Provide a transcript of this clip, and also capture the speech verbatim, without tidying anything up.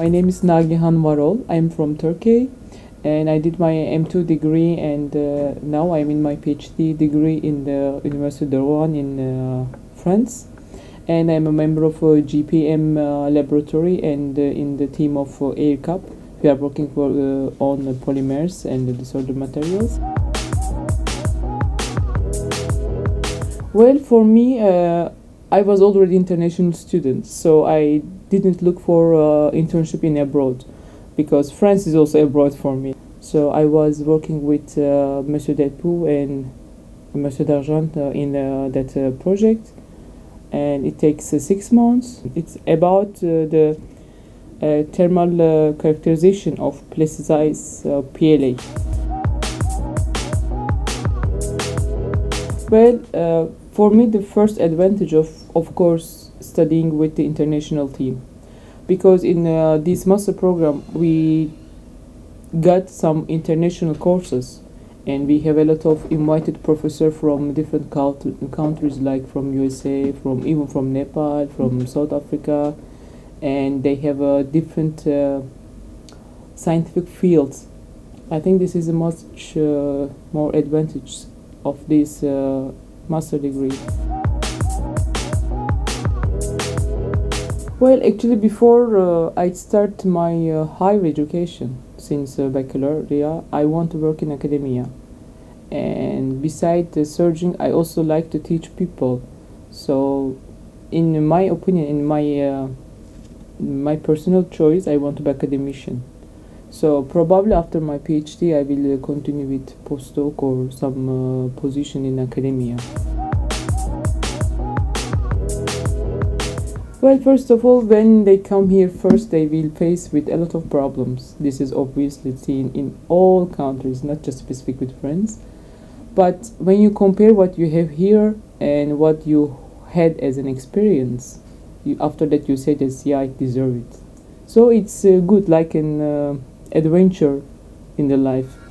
My name is Nagihan Varol. I'm from Turkey and I did my M two degree and uh, now I'm in my PhD degree in the University de Rouen in uh, France. And I'm a member of a G P M uh, laboratory and uh, in the team of uh, AirCap. We are working for, uh, on uh, polymers and the disordered materials. Well, for me, uh, I was already international student, so I didn't look for uh, internship in abroad because France is also abroad for me. So I was working with uh, Monsieur Delpoux and Monsieur Dargent uh, in uh, that uh, project, and it takes uh, six months. It's about uh, the uh, thermal uh, characterization of plasticized uh, P L A. Well, uh, for me, the first advantage of, of course, studying with the international team, because in uh, this master program we got some international courses, and we have a lot of invited professors from different countries, like from U S A, from even from Nepal, from South Africa, and they have uh, different uh, scientific fields. I think this is a much uh, more advantage of this uh, master degree. Well, actually, before uh, I start my uh, higher education, since uh, baccalaureate, I want to work in academia. And besides the surgeon, I also like to teach people. So, in my opinion, in my uh, my personal choice, I want to be academician. So probably after my PhD, I will uh, continue with postdoc or some uh, position in academia. Well, first of all, when they come here first, they will face with a lot of problems. This is obviously seen in all countries, not just specific with France. But when you compare what you have here and what you had as an experience, you, after that you say that, yeah, I deserve it. So it's uh, good, like an uh, adventure in the life.